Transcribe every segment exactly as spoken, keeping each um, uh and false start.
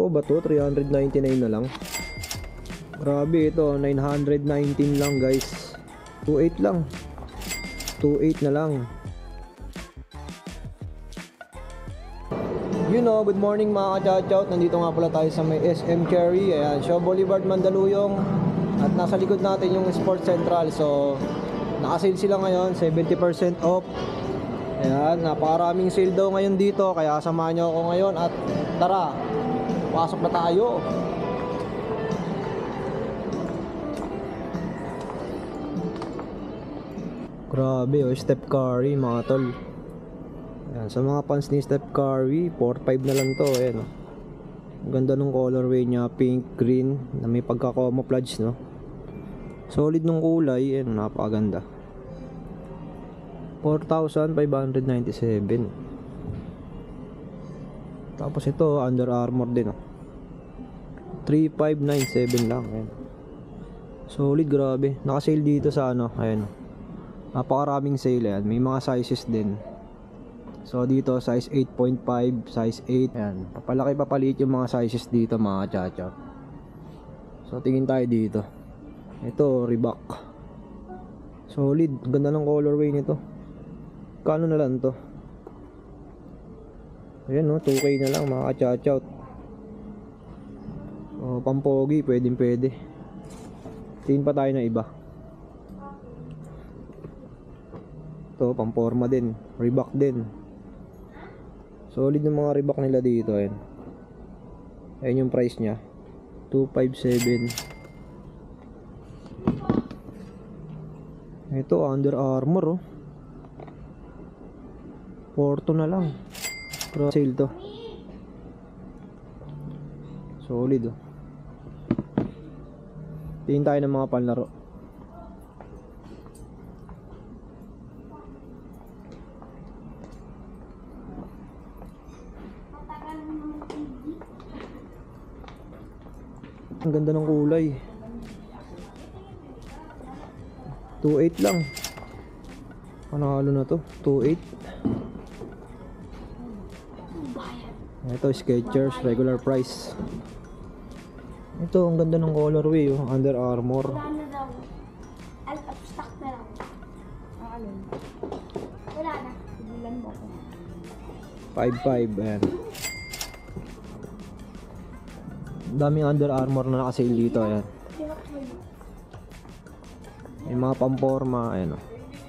Totoo ba to? three ninety-nine na lang. Grabe ito, nine nineteen lang guys. two eight lang. two eight na lang. You know, good morning mga ka-chow-chow. Nandito nga pala tayo sa may S M Cherry. Ayan, Shaw Boulevard, Mandaluyong. At nasa likod natin yung Sports Central. So, naka-sale sila ngayon, seventy percent off. Ayan, napakaraming sale daw ngayon dito. Kaya samahan nyo ako ngayon at tara, pasok na tayo. Grabe oh, Steph Curry mga tol. Ayan, sa mga fans ni Steph Curry, four five na lang to. Ayan oh. Ang ganda ng colorway niya, pink, green, na may pagka-camouflage no. Solid nung kulay, ayan, napakaganda. four thousand five hundred ninety-seven. Tapos ito, Under Armour din oh. three five nine seven lang. Ayan. Solid, grabe. Naka-sale dito sa ano, ayan. Napakaraming sale yan. May mga sizes din. So dito size eight point five, size eight. Ayan. Papalaki papalit yung mga sizes dito mga chacha. So tingin tayo dito. Ito Reebok. Solid. Ganda ng colorway nito. Kano na lang to? Ayan no, two K na lang mga chacha. So pampogi, pwedeng pwede. Tingin pa tayo na iba. Ito, pamporma din. Reebok din. Solid ng mga Reebok nila dito. Ayan. Ayan yung price nya. two five seven. Ito, Under Armour oh. four two na lang. Pero sale to. Solid oh. Tingin tayo ng mga panlaro. Ang ganda ng kulay. two eight lang. Panalo na to. two eight. Ito Skechers, regular price. Ito ang ganda ng colorway oh. Under Armour. five five. Ayan. Daming Under Armour na naka-sale dito. Ayan. May mga pamporma. Ayan o.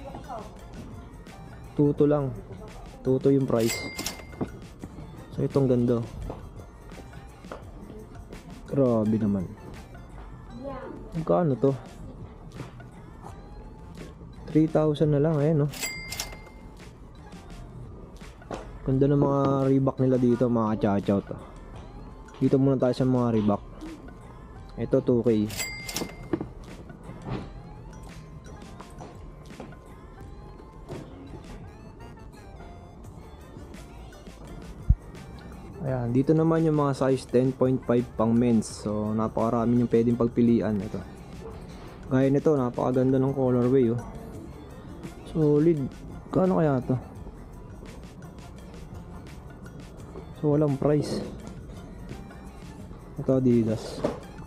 two two lang. two two yung price. So itong ganda. Grabe naman. Magkano to? three thousand na lang. Ayan o. Ganda ng mga Reebok nila dito mga cha-chow to. Dito muna tayo sa mga Reebok. Ito two K. Ayan, dito naman yung mga size ten point five pang men's. So napakarami yung pwedeng pagpilian ito. Gaya nito, napakaganda ng colorway oh. Solid. Kano kaya to? So walang price. Ito Adidas.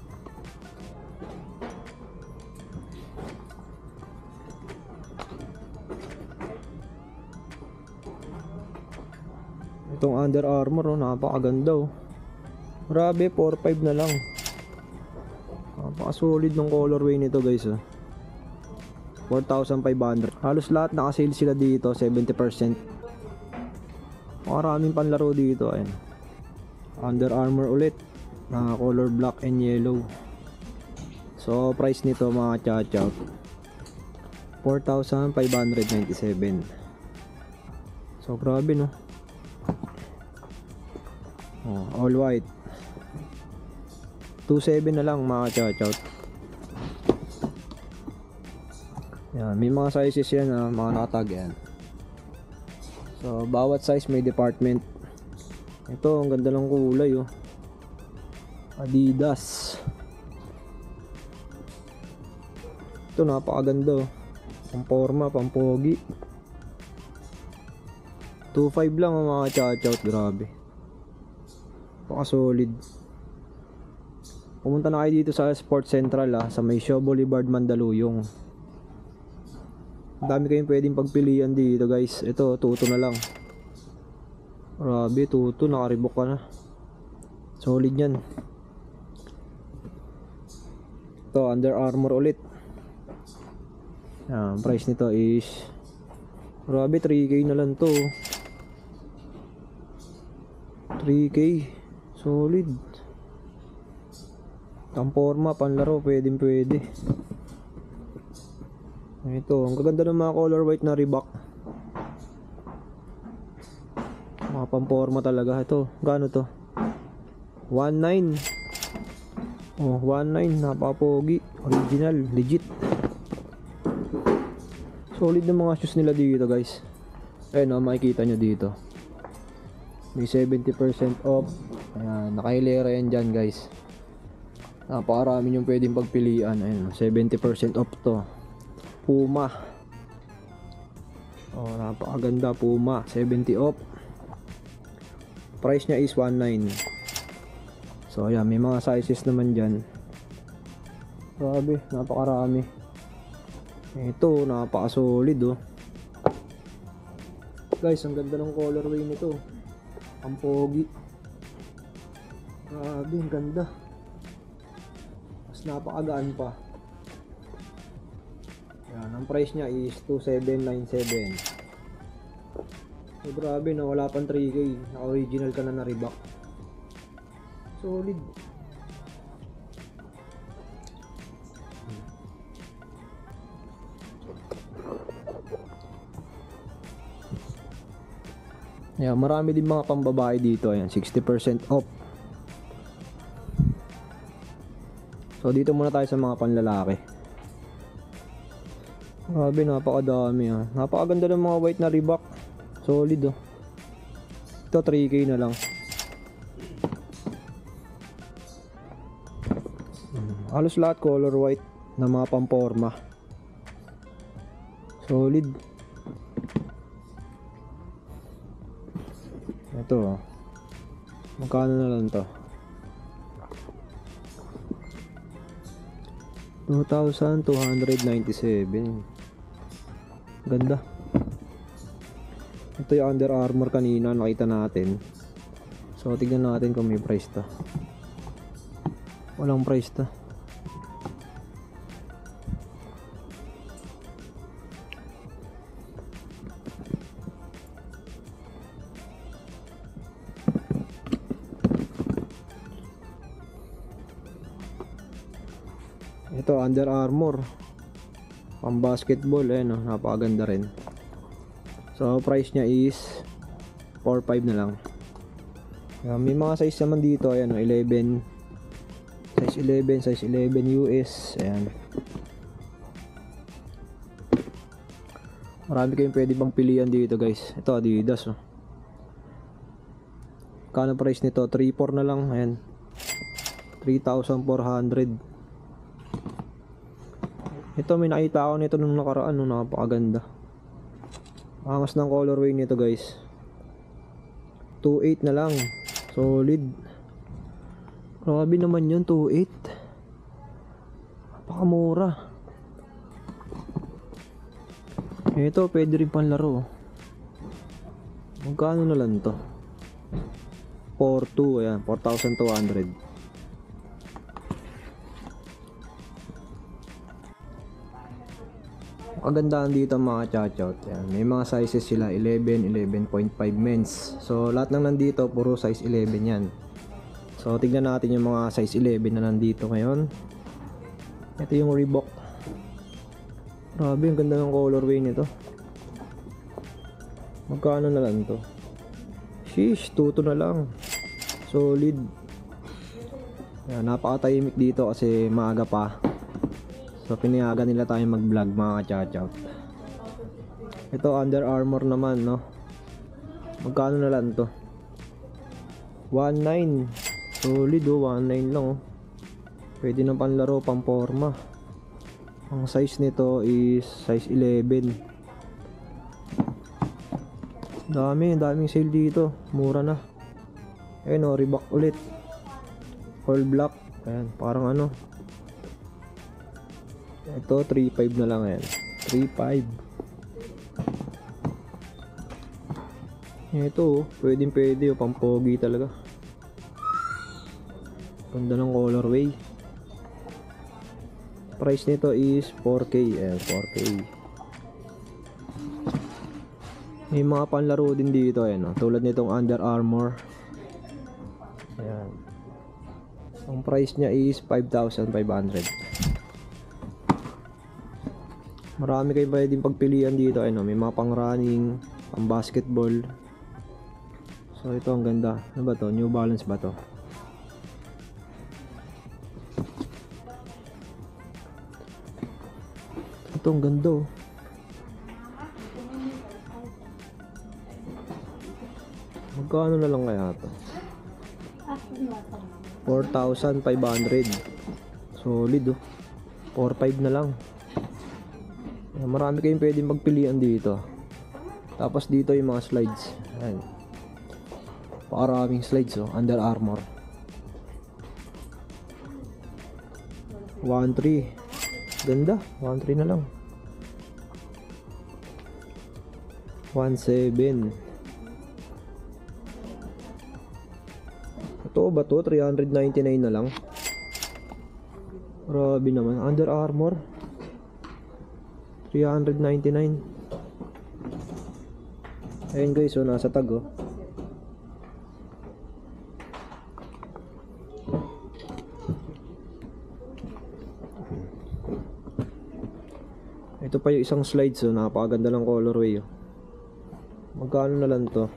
Itong Under Armour oh, napakaganda oh. Grabe, four five na lang. Napaka-solid ng colorway nito guys oh. four thousand five hundred. Halos lahat naka-sale sila dito, seventy percent. Maraming panlaro dito. Ayan. Under Armour ulit. Na color black and yellow. So price nito mga cha-chow, four thousand five hundred ninety-seven. So grabe no. Oh, all white. two seven na lang mga cha-chow. Yan, may mga sizes yan ah, mga nakatag yan. So bawat size may department. Ito ang ganda ng kulay oh. Adidas. Ito napakaganda oh. Pamporma, pampogi. two five lang ang mga cha-chow, grabe. Paka solid. pumunta na kayo dito sa Sports Central ah, sa may Shaw Boulevard, Mandaluyong. Ang dami kayong pwedeng pagpilian dito guys. Ito, tuto na lang. Grabe, tuto, nakaribok ka na. Solid yan. Ito, Under Armour ulit. Yan, price nito is grabe, three K na lang to. three K. Solid. Tamporma, panlaro, pwedeng pwede. Ito, ang gaganda ng mga color white na Reebok. Mga pamporma talaga. Ito, gaano to? one nine. Oh, one nine, napapogi. Original, legit. Solid na mga shoes nila dito guys. Ayun oh, makikita nyo dito. May seventy percent off. Ayan, nakahilera yan dyan guys. Napakarami yung pwedeng pagpilian. Ayun, seventy percent off to. Puma. Oh, napakaganda. Puma, seventy off. Price niya is one nine. So ayan, may mga sizes naman dyan. Grabe, napakarami. Ito, napaka-solid oh. Guys, ang ganda ng colorway nito. Ang pogi. Grabe, ang ganda. Mas napakagaan pa. Yan, ang price niya is two seven nine seven. So grabe na, wala pang three K. Naka-original ka na na Reebok. Solid. Yeah, marami din mga pambabae dito. Ayan, sixty percent off. So dito muna tayo sa mga panlalaki. Grabe, napakadami ah. Napakaganda ng mga white na Reebok. Solid oh. Ito three K na lang. Halos lahat color white na mga pamporma. Solid. Ito oh. Magkano na lang to? two thousand two hundred ninety-seven. Ganda. Ito yung Under Armour kanina nakita natin. So tignan natin kung may price to. Walang price to. Ito Under Armour pang basketball eh no, napakaganda rin. So price niya is four five na lang. Ayan, may mga size naman dito, ayan no, eleven, size eleven, size eleven U S. Ayan, marami kayong pwede bang pilihan dito guys. Ito Adidas oh. Kano price nito? three four na lang. Ayan, three thousand four hundred. Ito may nakita ako nito nung nakaraan, no, napakaganda. Angas ng colorway nito guys. two eight na lang. Solid. Grabe naman yun, two eight. Napakamura. Ito pwede rin panlaro. Magkano na lang to? four two, ayan, four thousand two hundred. Kagandahan dito mga chachout. Yan, may mga sizes sila, eleven, eleven point five men's. So lahat ng nandito puro size eleven yan. So tignan natin yung mga size eleven na nandito ngayon. Ito yung Reebok. Grabe, ang ganda ng colorway nito. Magkano na lang to? Sheesh, tuto na lang. Solid. Yan, napakatahimik dito kasi maaga pa. So pinayagan nila tayong mag-vlog mga chachout. Ito Under Armour naman no. Magkano na lang to? one nine. Solid oh, one nine lang oh. Pwede na panlaro, pamporma. Ang size nito is size eleven. Dami, daming sale dito. Mura na. Ayun oh, Reebok ulit. All black. Ayan, parang ano. Ito, three five na lang yan. three five. Ito, oh, pwedeng pwede, oh, pampogi talaga. Ganda ng colorway. Price nito is four K. Ayan, four K. May mga panlaro din dito, ayan, oh, tulad nitong Under Armour. Ayan. Ang price niya is five thousand five hundred. Marami kayong pwedeng pagpilian dito, ano, may mga pang running, pang basketball. So ito ang ganda. Ano ba to? New Balance ba to? Ito ang ganda, oh. Magkano na lang kaya to? four thousand five hundred. Solid, oh. four five na lang. Marami kayong pwedeng magpilian dito. Tapos dito yung mga slides. Ayan. Paraming slides, oh. Under Armour. one three. Ganda. one three na lang. one seven. Ito ba to? three ninety-nine na lang. Grabe naman. Under Armour. three ninety-nine. Ayun guys, so nasa tag, oh. Ito pa yung isang slides, oh. Napakaganda ng colorway, oh. Magkano na lang to?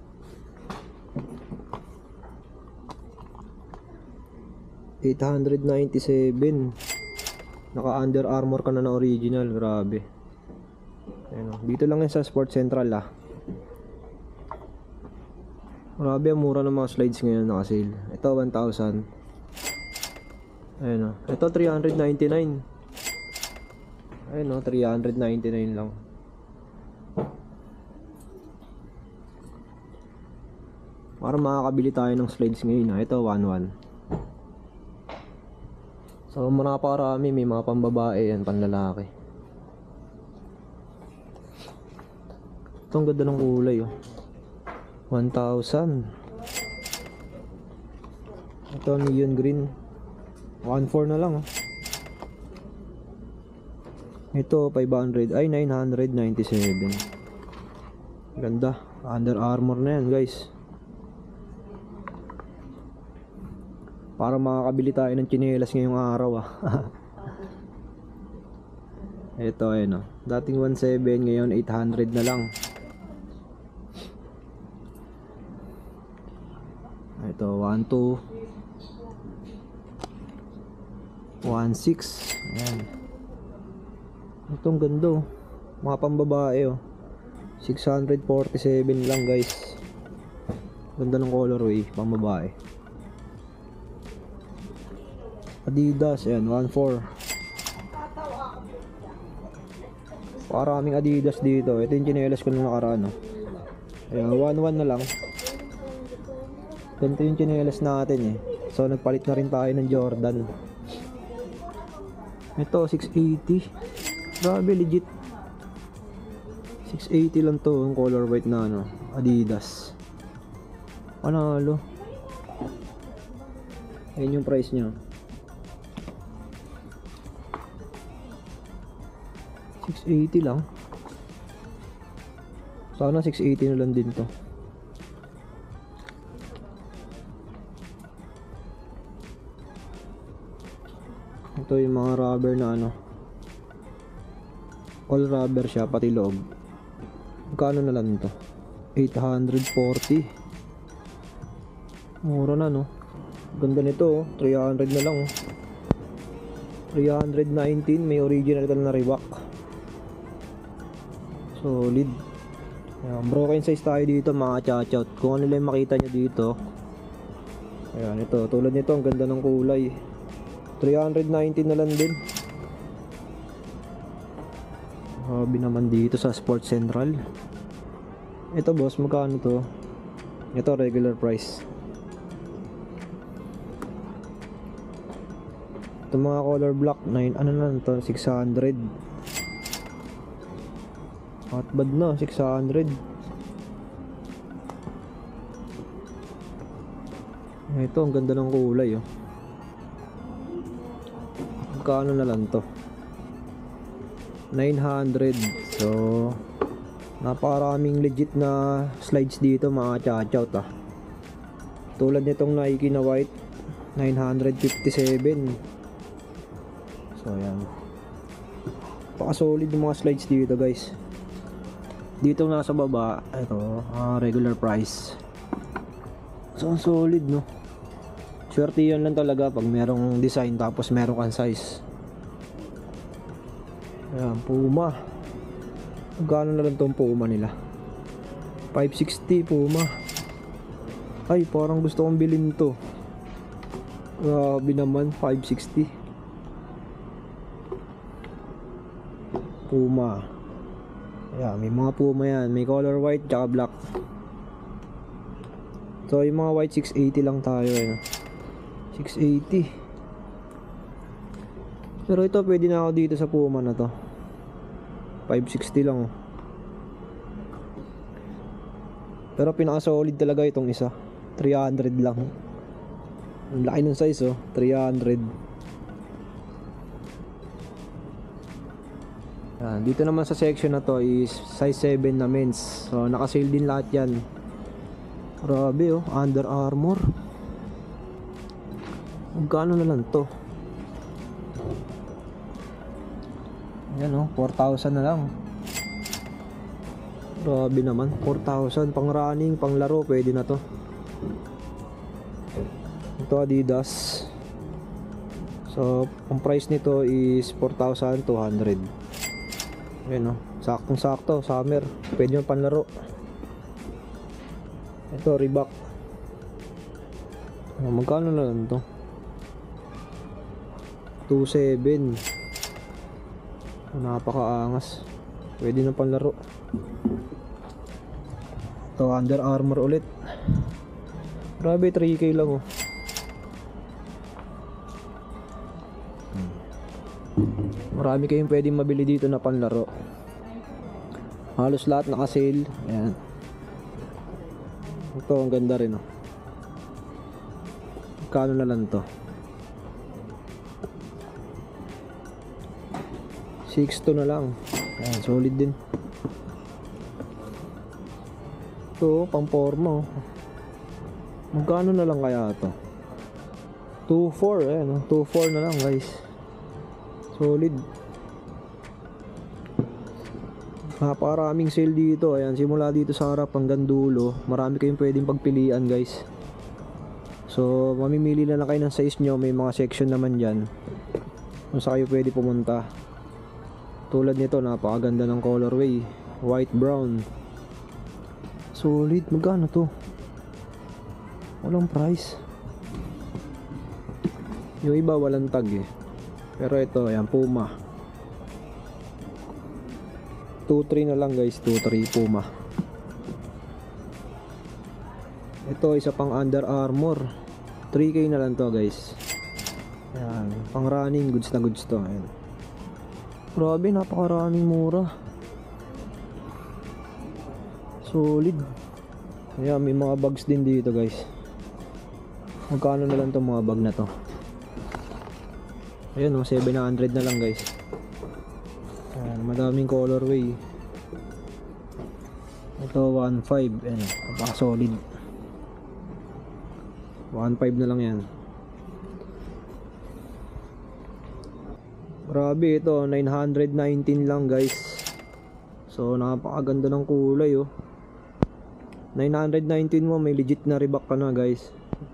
eight ninety-seven. Naka Under Armour ka na na original. Grabe. Ayun, oh. Dito lang yan sa Sports Central, ah. Grabe, ang mura ng mga slides ngayon naka sale. Ito one thousand. Ayun, oh. Ito three ninety-nine. Ayun, oh, three ninety-nine lang. Para makakabili tayo ng slides ngayon, ah. Ito one one. So napakarami, may mga pambabae yan, panlalaki. Ito ang ganda ng kulay, oh. one thousand. Ito neon green. one four na lang, oh. Ito five hundred, ay nine ninety-seven. Ganda. Under Armour na yan, guys. Para makakabili tayo ng tsinelas ngayong araw, ah. Ito, ayun, oh. Dating one seven, ngayon eight hundred na lang. Ito one two, one six. Ayan. Itong ganda, oh. Mga pambabae, oh. six forty-seven lang, guys. Ganda ng colorway, pambabae. Adidas, ayan, one four. Paraming Adidas dito. Ito yung tsinelas ko nung nakaraan, oh. Ayan, one one na lang. Ganito yung tsinelas natin, eh. So nagpalit na rin tayo ng Jordan. Ito six eighty. Grabe, legit. six eighty lang to, yung color white na, ano, Adidas. Panalo. Ayan yung price niya. six eighty lang. Sana six eighty na lang din to. Ito yung mga rubber na, ano, all rubber siya, pati loob. Magkano na lang to? eight forty. Mura na, no? Ganda nito, oh. three hundred na lang, oh. three nineteen. May original ka na Reebok. Solid. Ayan, broken size tayo dito, mga chachout. Kung ano lang makita nyo dito. Ayan, ito. Tulad nito, ang ganda ng kulay. three nineteen na lang din. Hobby naman dito sa Sports Central. Ito, boss, magkano to? Ito, regular price. Ito mga color block nine, ano na to, six hundred. Hot bad na, six hundred. Ito, ang ganda ng kulay oh. Magkano na lang to? nine hundred. So napakaraming legit na slides dito mga cha-chout ah. Tulad nitong Nike na white, nine fifty-seven. So yan, paka-solid yung mga slides dito guys. Dito nasa baba, ito uh, regular price. So ang solid no. Swerte yan lang talaga pag merong design tapos meron kang size. Ayan, Puma. Magkano na lang tong Puma nila? five sixty Puma. Ay, parang gusto kong bilhin to. Grabe naman, five sixty Puma. Ayan, may mga Puma yan. May color white tsaka black. So yung mga white six eighty lang tayo eh. six eighty. Pero ito pwede na ako dito sa Puma na to. five sixty lang oh. Pero pinaka solid talaga itong isa, three hundred lang. Ang laki ng size oh, three hundred. Yan, dito naman sa section na to is size seven na men's. So naka-sale din lahat yan. Grabe oh, Under Armour. Magkano na lang to? Yan oh, four thousand na lang. Grabe naman, four thousand pang running, pang laro, pwede na to. Ito Adidas. So, ang price nito is four thousand two hundred. Yan oh, saktong sakto, summer, pwede yung panlaro. Ito Reebok. Oh, magkano na lang to? two seven. Napakaangas, pwede na panlaro. Ito Under Armour ulit. Grabe, three K lang oh. Marami kayong pwedeng mabili dito na panlaro. Halos lahat naka-sale. Ayan. Ito ang ganda rin oh. Magkano na lang to? six two na lang. Ayan, solid din. Ito, pang forma oh. Magkano na lang kaya to? two four, ayan oh. two four na lang guys. Solid. Napakaraming sale dito. Ayan, simula dito sa harap hanggang dulo. Marami kayong pwedeng pagpilian guys. So, mamimili na lang kayo ng size nyo. May mga section naman dyan kung saan kayo pwede pumunta. Tulad nito, napakaganda ng colorway, white brown. Solid. Magkano to? Walang price. Yung iba walang tag eh. Pero ito, ayan, Puma. two three na lang guys, two three Puma. Ito, isa pang Under Armour. three K na lang to guys. Ayan, pang running, goods na goods to. Ayan. Grabe, napakaraming mura. Solid. Ayan, may mga bags din dito guys. Magkano na lang itong mga bag na to? Ayan o, seven hundred na lang guys. Ayan, madaming colorway. Ito one five. Ayan, napaka solid. one five na lang yan. Grabe, ito nine nineteen lang guys. So napakaganda ng kulay oh. nine nineteen mo, may legit na Reebok ka na guys.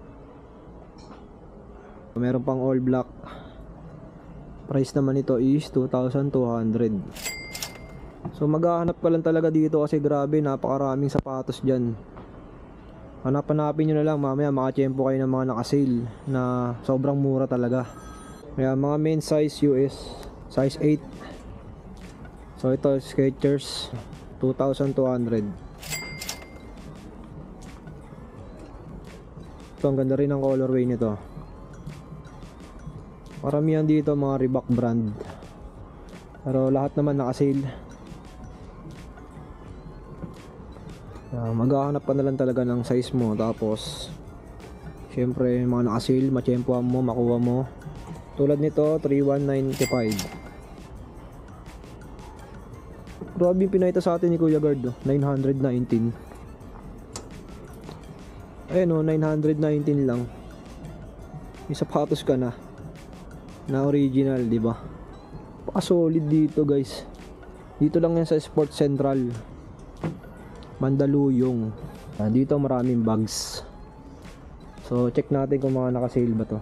Meron pang all black. Price naman ito is two thousand two hundred. So maghahanap ka lang talaga dito kasi grabe, napakaraming sapatos dyan. Hanap-hanapin nyo na lang, mamaya makachempo kayo ng mga naka-sale na sobrang mura talaga. Kaya mga men's size U S, size eight. So ito Skechers, two thousand two hundred. Ito, ang ganda rin ang colorway nito. Paramihan dito mga Reebok brand. Pero lahat naman naka-sale. Uh, maghahanap ka na lang talaga ng size mo. Tapos syempre mga naka-sale, matsyempohan mo, makuha mo. Tulad nito, three one nine five. Grabe yung pinahita sa atin ni Kuya Guard, oh. nine nineteen. Ayun, oh, nine nineteen lang. May sapatos ka na na original, di ba? Pa-solid dito, guys. Dito lang yan sa Sports Central, Mandaluyong. Ah, dito maraming bags. So check natin kung mga naka-sale ba to.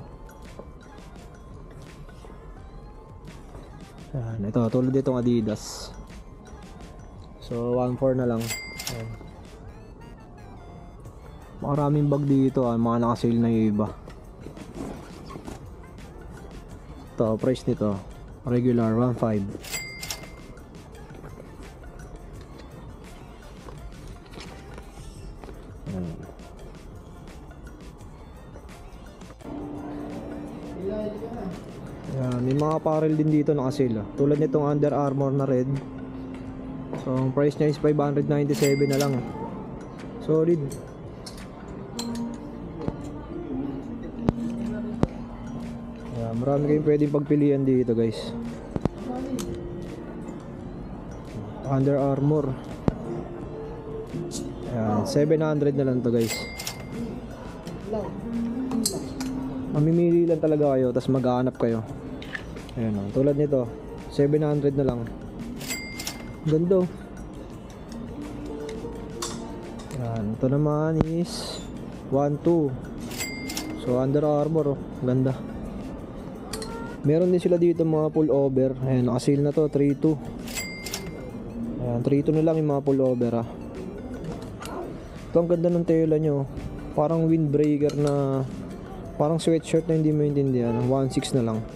Ayan, ito tulad ditong Adidas. So one four na lang. Ayan. Maraming bag dito, ah, mga naka-sale na yung iba. Ito, price nito regular one five. Ayan, may mga apparel din dito naka-sale, ah. Tulad nitong Under Armour na red. So ang price niya is five ninety-seven na lang. Solid. Ayan, marami kayong pwedeng pagpilian dito, guys. Under Armour. Ayan, seven hundred na lang to, guys. Mamimili lang talaga kayo, tapos maghahanap kayo. Ayan, oh, tulad nito seven hundred na lang. Ganda. Ayan, ito naman is one two. So Under Armour, oh, ganda. Meron din sila dito mga pullover. Ayan, naka-sale na to, three two. Ayan, three two na lang yung mga pullover, ah. Ito ang ganda ng tela nyo. Parang windbreaker na, parang sweatshirt na hindi mo intindihan. one six na lang.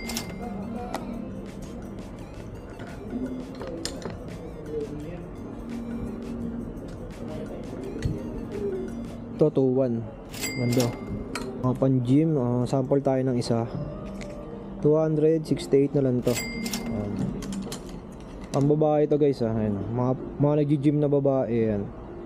Ito two one. Ganda. Mga pan gym, uh, sample tayo ng isa. two sixty-eight na lang to. Ayan. Ang babae to, guys, ah. Ayan. Mga, mga nag-gym na babae. Ayan.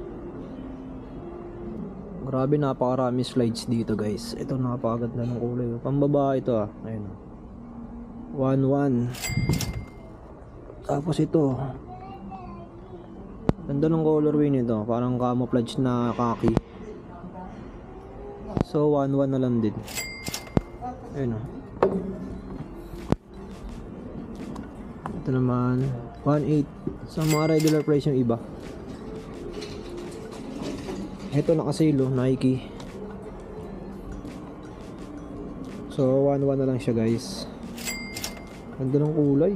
Grabe, napakarami slides dito, guys. Ito, napakaganda ng kulay. Pambabae ito, ah. Ayan. one one. Tapos ito. Ganda ng colorway nito. Parang camouflage na khaki. So, one one na lang din. Ayan, oh. Ito naman, one eight. Sa mga regular price yung iba. Ito naka-sale, oh, Nike. So one one na lang siya, guys. Ganda ng kulay.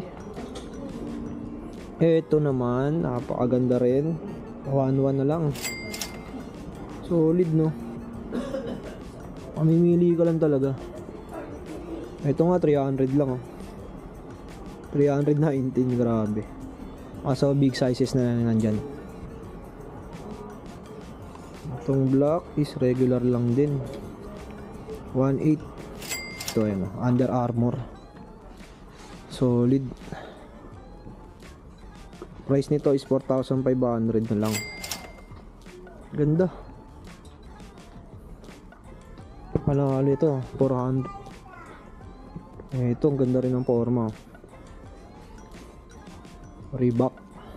Ito naman, napakaganda rin. one one na lang. Solid, no? Mamimili ka lang talaga. Ito nga three hundred lang, oh. three nineteen, grabe. Kaso big sizes na nandyan. Itong black is regular lang din, one eight. Ito, ayan, Under Armour. Solid. Price nito is four thousand five hundred na lang. Ganda. Panalo ito, four hundred. Eh, ito, ang ganda rin ng forma. Reebok.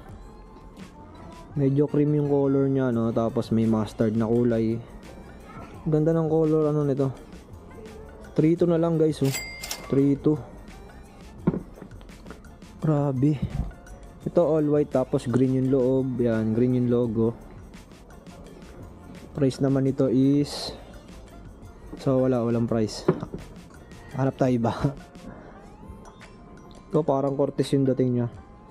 Medyo cream yung color niya, no? Tapos may mustard na kulay. Ganda ng color, ano nito. three two na lang, guys, oh. three two. Grabe. Ito all white, tapos green yung loob. Yan, green yung logo. Price naman nito is, so wala, walang price. Hanap tayo ba? Ito parang Cortez yung dating niya.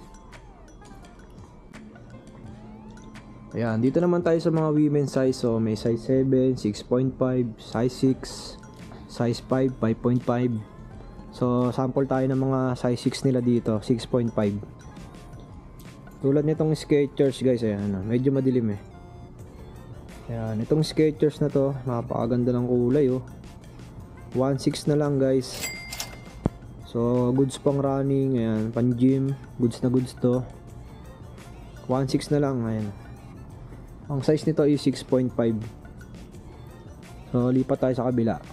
Ayan, dito naman tayo sa mga women's size. So may size seven, six point five, size six, size five, five point five. So sample tayo ng mga size six nila dito, six point five. Tulad nitong Skechers, guys. Ayan, medyo madilim, eh. Ayan, itong Skechers na to, napakaganda ng kulay, oh. one six na lang, guys. So, goods pang running, ayan, pang gym, goods na goods to. one point six na lang, ayan. Ang size nito is six point five. So, lipat tayo sa kabila.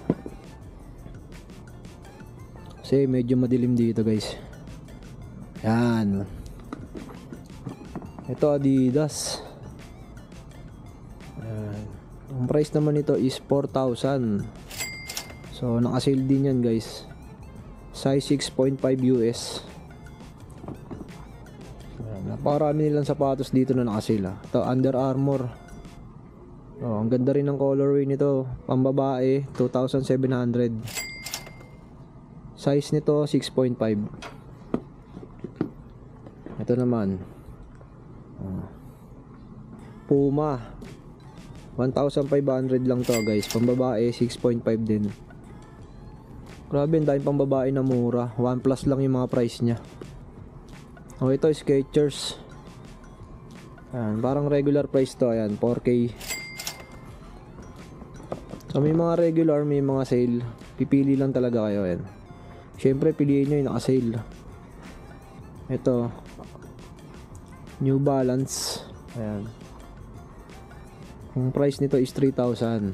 Kasi medyo madilim dito, guys. Ayan. Ito, Adidas. Ayan. Ang price naman nito is four thousand. So, naka-sale din yan, guys. Size six point five U S. Ayan. Napakarami nilang sapatos dito na naka-sale. Ah. Ito, Under Armour. Oh, ang ganda rin ng colorway nito. Pambabae, two thousand seven hundred. Size nito, six point five. Ito naman. Oh. Puma. one thousand five hundred lang to, guys. Pambabae, six point five din. Grabe, ang daming pambabae na mura. one plus lang yung mga price niya. Oh, ito, Skechers. Ayan, parang regular price to. Ayan, four K. So, may mga regular, may mga sale. Pipili lang talaga kayo. Ayan. Siyempre, piliin nyo yung naka-sale. Ito. New Balance. Ayan. Ang price nito is three thousand.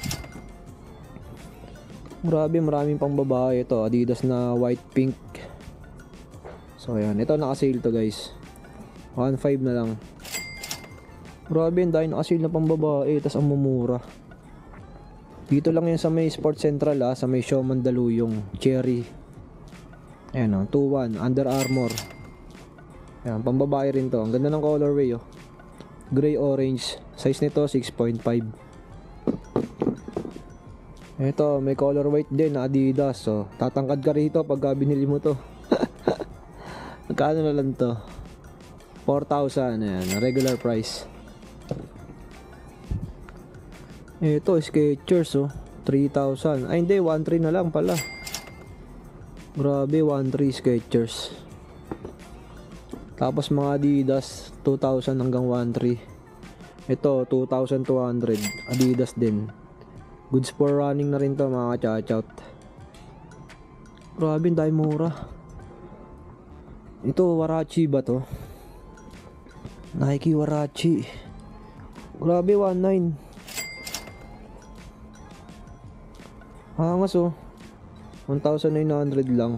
Grabe, maraming pang babae. Ito, Adidas na white pink. So, ayan. Ito, naka-sale to, guys. one point five na lang. Grabe, dahil naka-sale na pang babae. Tas ang mumura. Dito lang yun sa may Sports Central, ah. Sa may Show Mandaluyong. Cherry. Ayan, oh. two one. Under Armour. Ayan, pang babae rin to. Ang ganda ng colorway, oh. Gray orange. Size nito, six point five. Ito, may color white din na Adidas. So, tatangkad ka rito pagka binili mo to. Magkano na lang to? four thousand. Ayan, regular price. Ito, Skechers, oh. three thousand. Ay, hindi, one three na lang pala. Grabe, one three Skechers. Tapos mga Adidas, two thousand hanggang one three. Ito, two thousand two hundred. Adidas din. Goods for running na rin to, mga ka-chout. Grabe, dahil mura. Ito, Warachi ba to? Nike Warachi. Grabe, one nine. Angas, oh. one thousand nine hundred lang.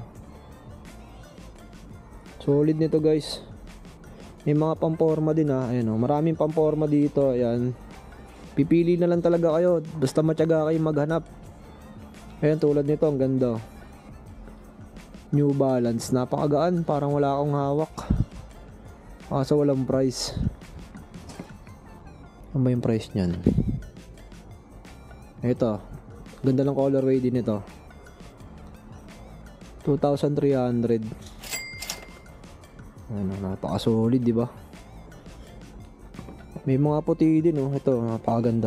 Solid nito, guys. May mga pamporma din, ha. Ayan, oh. Maraming pamporma dito. Ayan. Pipili na lang talaga kayo. Basta matyaga kayo maghanap. Ayan, tulad nito, ang ganda. New Balance. Napakagaan. Parang wala akong hawak. Kaso walang price. Ano ba yung price nyan? Ito. Ganda ng colorway din ito. two thousand three hundred. Ano, napaka-solid, di ba? May mga puti din, oh. Ito, napakaganda.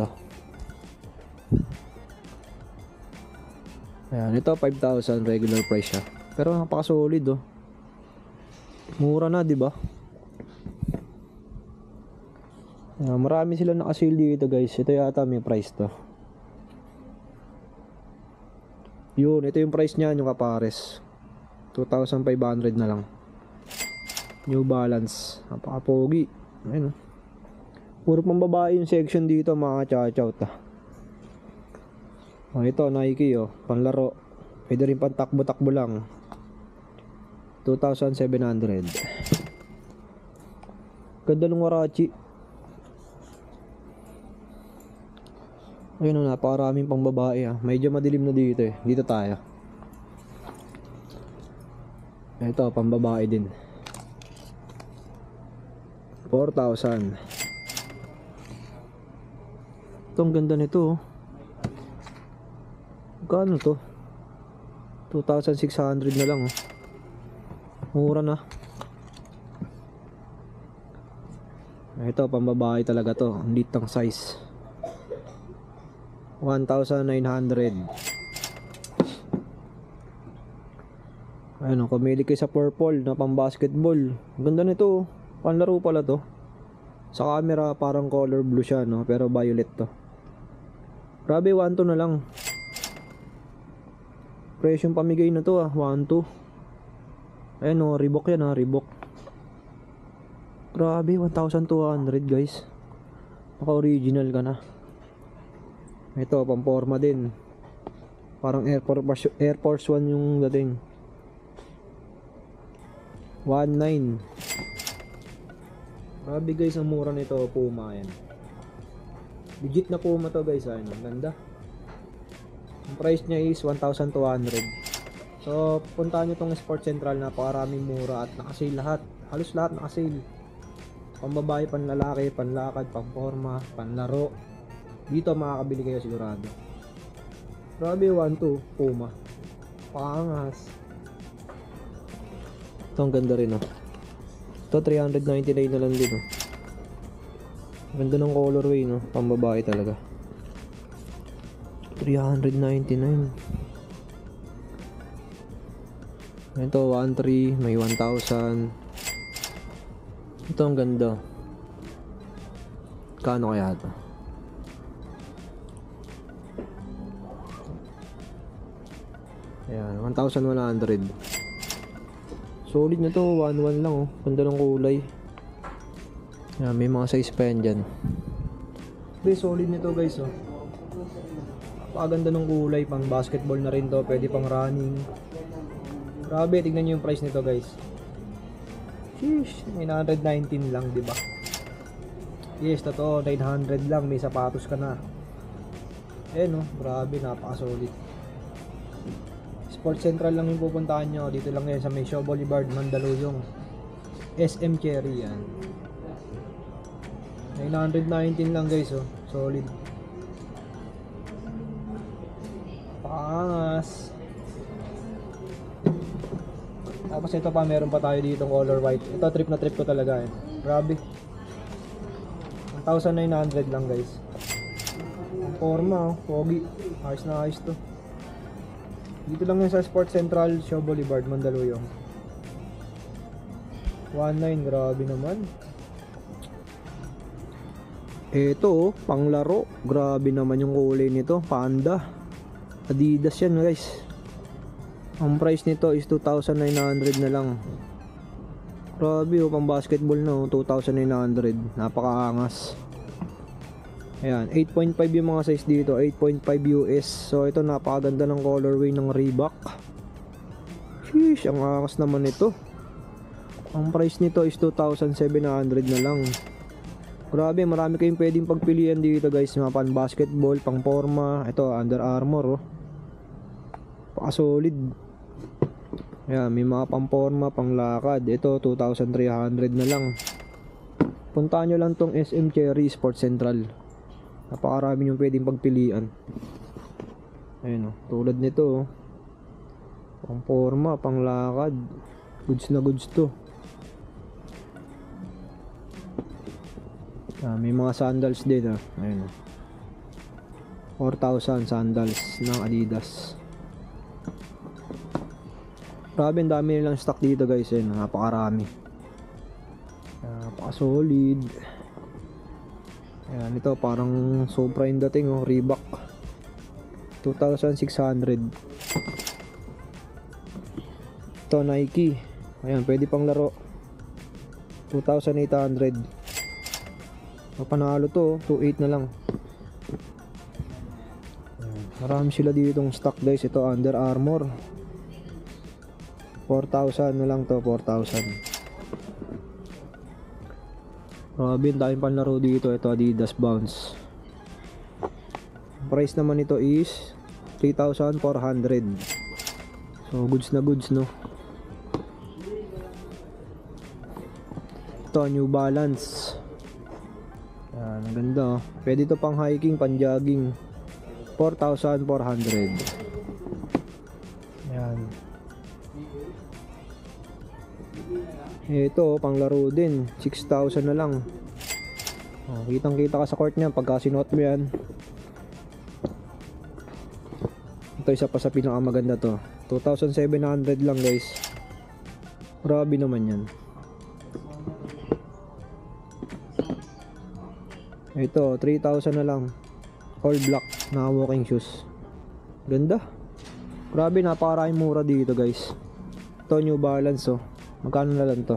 Ayan, ito five thousand regular price siya. Pero napaka-solid, oh. Mura na, di ba? Ayan, marami sila naka-sale dito, guys. Ito yata may price to. Yun, ito yung price niya, yung kapares. two thousand five hundred na lang. New Balance. Napaka-pogi. Ayun, oh. Puro pang babae yung section dito, mga cha-chout, ah. Oh, ito, Nike, oh. Panlaro. Pwede rin pang takbo-takbo lang. two thousand seven hundred. Ganda ng Warachi. Ayun, oh, napakaraming pang babae, ah. Medyo madilim na dito, eh. Dito tayo. Ito, pang babae din. four thousand. Ito, ang ganda nito, oh. Magkano to? two thousand six hundred na lang, oh. Mura na. Ito, pambabae talaga to. Ang litang size. one thousand nine hundred. Ayun, oh, kumili kayo sa purple na pang basketball. Ang ganda nito, oh. Panlaro pala to. Sa camera parang color blue siya, no? Pero violet to. Grabe, one two na lang. Presyong pamigay na to, ah, one two. Ayan o, Reebok yan ha, Reebok. Grabe, one thousand two hundred guys. Naka original ka na. Ito, pamporma din. Parang Air Force, Air Force One yung dating. one nine. Grabe guys, ang mura nito, Puma yan. Legit na Puma to guys, ano, ganda. Ang price niya is one thousand two hundred. So, puntahan nyo tong Sport Central, napakaraming mura at nakasale lahat. Halos lahat nakasale. Pambabae, panlalaki, panlakad, pamporma, panlaro. Dito makakabili kayo sigurado. Grabe, one two, Puma. Pangas. Ito ang ganda rin oh. Ito three ninety-nine na lang din oh. Ganda ng colorway no, pambabae talaga. three ninety-nine. Ito one three, may one thousand. Ito ang ganda. Kano kaya ito? Ayan, one thousand one hundred. Solid na to, one one lang oh. Ganda ng kulay. Ayan, may mga size pa yan dyan. Okay, solid nito guys oh. Napakaganda ng kulay, pang basketball na rin to, pwede pang running. Grabe, tignan nyo yung price nito guys. Sheesh, nine nineteen lang, di ba? Yes, totoo, nine hundred lang, may sapatos ka na. Eh no, grabe, napaka-solid. Sport Central lang yung pupuntahan nyo. Dito lang yan sa may Shaw Boulevard, Mandaluyong. S M Cherry yan. nine nineteen lang guys oh, solid. Pangas. Tapos ito pa, meron pa tayo dito color white. Ito trip na trip ko talaga eh. Grabe. one thousand nine hundred lang guys. Ang forma oh, pogi. Ayos na ayos to. Dito lang yan sa Sport Central, Shaw Boulevard, Mandaluyong. one nine, grabe naman. Ito oh, panglaro. Grabe naman yung kulay nito, Panda. Adidas yan guys. Ang price nito is two thousand nine hundred na lang. Grabe oh, pang basketball na oh, two thousand nine hundred. Napakaangas. Ayan, eight point five yung mga size dito, eight point five U S. So ito, napakaganda ng colorway ng Reebok. Sheesh, ang angas naman nito. Ang price nito is two thousand seven hundred na lang. Grabe, marami kayong pwedeng pagpilian dito guys. Mga pan basketball, pang forma. Ito, Under Armour oh. Paka-solid. Ayan, may mga pang forma, pang lakad. Ito, two thousand three hundred na lang. Puntahan nyo lang tong S M Cherry Sport Central. Napakarami yung pwedeng pagpilian. Ayun oh, tulad nito oh. Pang forma, pang lakad. Goods na goods to. Ah, may mga sandals din ah. Ayun oh. four thousand sandals ng Adidas. Grabe, ang dami nilang stock dito guys. Ayun, napakarami. Napaka-solid. Ayan, ito parang sobra yung dating oh, Reebok. two thousand six hundred. Ito Nike. Ayan, pwede pang laro. two thousand eight hundred. Panalo to, two thousand eight na lang. Ayan, marami sila ditong stock guys. Ito Under Armour. four thousand na lang to, four thousand. Grabe, dahil panlaro dito. Ito Adidas Bounce. Price naman ito is three thousand four hundred. So goods na goods no. Ito New Balance. Yan, ang ganda oh. Pwede ito pang hiking, pang jogging. four thousand four hundred. Yan. Ito pang laro din, six thousand na lang. Oh, kitang kita ka sa court niyan pagka sinuot mo yan. Ito isa pa sa pinakamaganda to, two thousand seven hundred lang guys. Grabe naman yan. Ito three thousand na lang, all black na walking shoes. Ganda. Grabe, napakaraming mura dito guys. To New Balance oh. Magkano na lang to?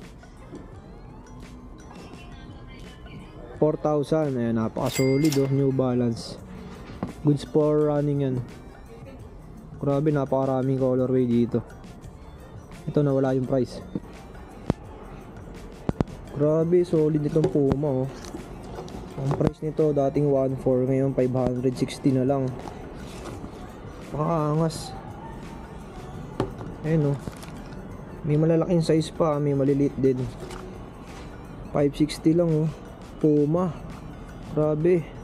four thousand. Ayan, napaka-solid oh, New Balance. Goods for running yan. Grabe, napakaraming colorway dito. Ito, nawala yung price. Grabe, solid itong Puma oh. Ang price nito dating one four, ngayon five sixty na lang. Makaangas. Ayan oh. May malalaking size pa, may maliliit din. five sixty lang oh. Puma. Grabe.